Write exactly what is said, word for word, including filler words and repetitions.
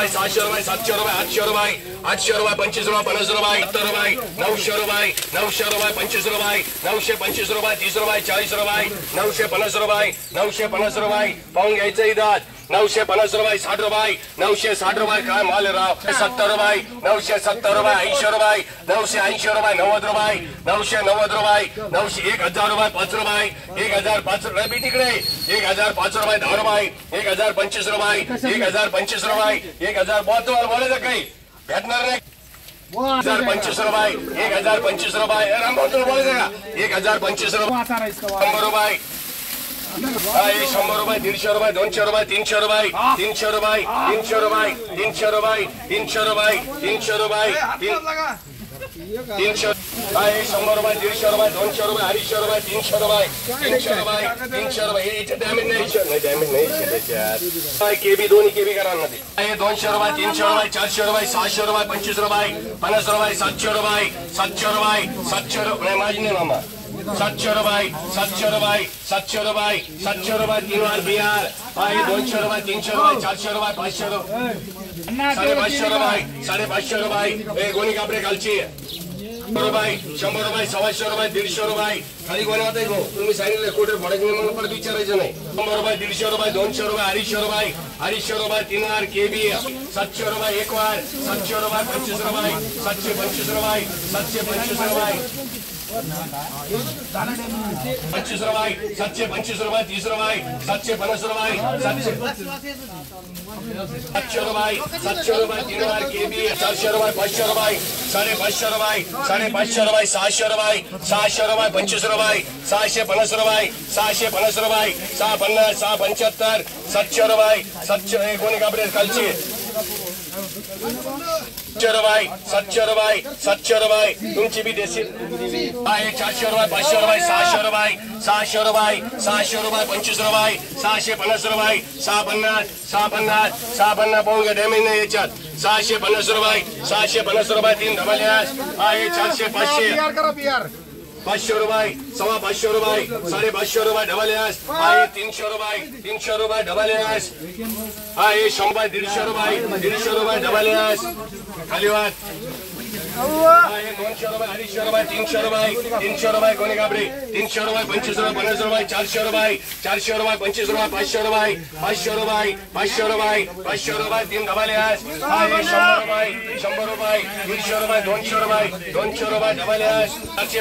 सहाशे रुपये सातशे रुपये आठशे रुपये आठशे रुपये पंचवीस रुपये पन्नास रुपये सत्तर रुपये नऊशे रुपये नऊशे रुपये पंचवीस रुपये नऊशे पंचवीस रुपये तीस रुपये चाळीस रुपये नऊशे पन्नास रुपये नऊशे पन्नास रुपये पाहून घ्यायचं इथं नऊशे पन्नास रुपये साठ रुपये नऊशे साठ रुपये काय माल राव सत्तर रुपये नऊशे सत्तर रुपये ऐंशी रुपये नऊशे ऐंशी रुपये नव्वद रुपये नऊशे नव्वद रुपये नऊशे एक हजार रुपये पाच रुपये एक हजार पाच रुपये बी तिकडे एक हजार पाच रुपये दहा रुपये एक हजार पंचवीस रुपये एक हजार पंचवीस रुपये एक हजार बहुत बोलायचं काही भेटणार नाही हजार पंचवीस रुपये एक हजार पंचवीस रुपये राम भाऊ बोलायचं का एक हजार पंचवीस रुपये शंभर रुपये शंभर रुपये दीडशे रुपये दोनशे रुपये तीनशे रुपये तीनशे रुपये तीनशे रुपये तीनशे रुपये तीनशे रुपये तीनशे रुपये तीनशे शंभर रुपये दीडशे रुपये दोनशे रुपये अडीचशे रुपये तीनशे रुपये तीनशे रुपये तीनशे रुपये याच्यात डॅमेज नाही डॅमेज नाही त्याच्यात केबी दोन्ही केबी करा ना दोनशे रुपये तीनशे रुपये चारशे रुपये सहाशे रुपये पंचवीस रुपये पन्नास रुपये सातशे रुपये सातशे रुपये सातशे रुपये माझी नाही मामा सातशे रुपये सातशे रुपये सातशे रुपये सातशे रुपये तीन वार बिहार आहे दोनशे रुपये तीनशे रुपये चारशे रुपये पाचशे रुपये साडेपाचशे रुपये साडेपाचशे रुपये गोणी कापडे खालची रुपये शंभर रुपये सव्वाशे रुपये दीडशे रुपये खाली कोणी होता गो तुम्ही सांगितलं कोटे फोडायचे मला परत विचारायचं नाही शंभर रुपये दीडशे रुपये दोनशे रुपये अडीचशे रुपये अडीचशे रुपये तीन वार केबी सातशे रुपये एक वार सातशे रुपये पंचवीस रुपये सातशे पंचवीस रुपये सातशे पंचवीस रुपये पंचवीस रुपये सातशे पंचवीस रुपये तीस रुपये सातशे पन्नास रुपये सातशे सातशे रुपये सातशे रुपये तीन वार केबी चारशे रुपये पाचशे रुपये साडेपाचशे रुपये साडेपाचशे रुपये सहाशे रुपये सहाशे रुपये पंचवीस रुपये सहाशे पन्नास रुपये सहाशे पन्नास रुपये सहा पन्नास सहा पंच्याहत्तर सातशे रुपये सातशे कोणी कापडे खालची सातशे रुपये सातशे रुपये सातशे रुपये तुमची बी देशी आहे चारशे रुपये पाचशे रुपये सहाशे रुपये सहाशे रुपये सहाशे रुपये पंचवीस रुपये सहाशे पन्नास रुपये सहा पन्नास सहा पन्नास सहा पन्नास पाहून घ्या डॅमेज नाही याच्यात सहाशे पन्नास रुपये सहाशे पन्नास रुपये तीन डबल्यास आहे चारशे पाचशे पाचशे रुपये सव्वा पाचशे रुपये साडेपाचशे रुपये डबल्यास आहे तीनशे रुपये तीनशे रुपये डबल्यास आहे शंभर दीडशे रुपये दीडशे रुपये डबल्यास खाली वाट दोनशे रुपये अडीचशे रुपये तीनशे रुपये तीनशे रुपये कोणी कापडे तीनशे रुपये पंचवीस रुपये पन्नास रुपये चारशे रुपये चारशे रुपये पंचवीस रुपये पाचशे रुपये पाचशे रुपये पाचशे रुपये पाचशे रुपये तीन डबल्यास आहे शंभर रुपये शंभर रुपये दीडशे रुपये दोनशे रुपये दोनशे रुपये डबल्यास चारशे